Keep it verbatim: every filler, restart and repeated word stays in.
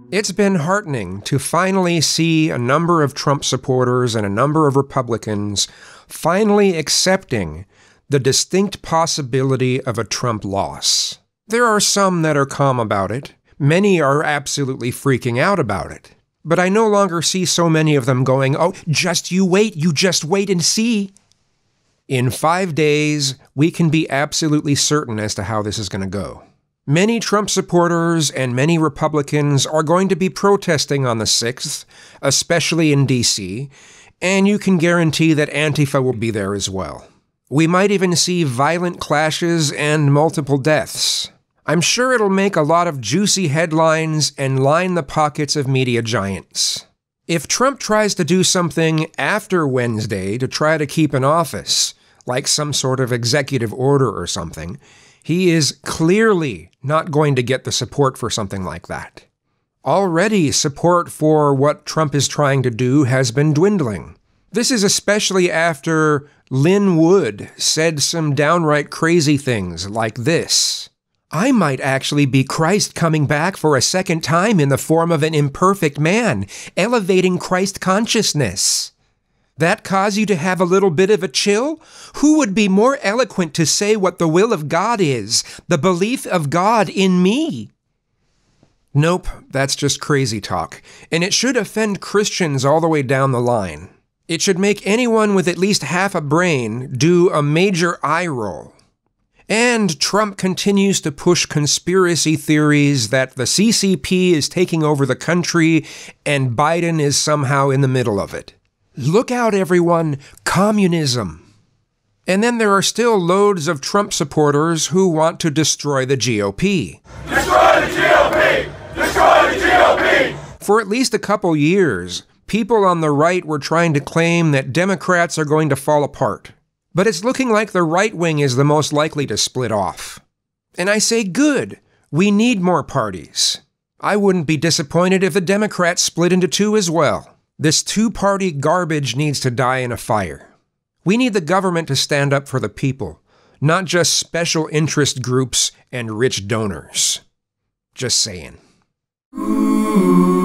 It's been heartening to finally see a number of Trump supporters and a number of Republicans finally accepting the distinct possibility of a Trump loss. There are some that are calm about it. Many are absolutely freaking out about it. But I no longer see so many of them going, oh, just you wait, you just wait and see. In five days, we can be absolutely certain as to how this is going to go. Many Trump supporters and many Republicans are going to be protesting on the sixth, especially in D C, and you can guarantee that Antifa will be there as well. We might even see violent clashes and multiple deaths. I'm sure it'll make a lot of juicy headlines and line the pockets of media giants. If Trump tries to do something after Wednesday to try to keep in office, like some sort of executive order or something, he is clearly not going to get the support for something like that. Already, support for what Trump is trying to do has been dwindling. This is especially after Lin Wood said some downright crazy things like this. I might actually be Christ coming back for a second time in the form of an imperfect man, elevating Christ consciousness. That cause you to have a little bit of a chill? Who would be more eloquent to say what the will of God is, the belief of God in me? Nope, that's just crazy talk, and it should offend Christians all the way down the line. It should make anyone with at least half a brain do a major eye roll. And Trump continues to push conspiracy theories that the C C P is taking over the country and Biden is somehow in the middle of it. Look out, everyone, communism. And then there are still loads of Trump supporters who want to destroy the G O P. Destroy the G O P! Destroy the G O P! For at least a couple years, people on the right were trying to claim that Democrats are going to fall apart. But it's looking like the right wing is the most likely to split off. And I say good. We need more parties. I wouldn't be disappointed if the Democrats split into two as well. This two-party garbage needs to die in a fire. We need the government to stand up for the people, not just special interest groups and rich donors. Just saying. Ooh.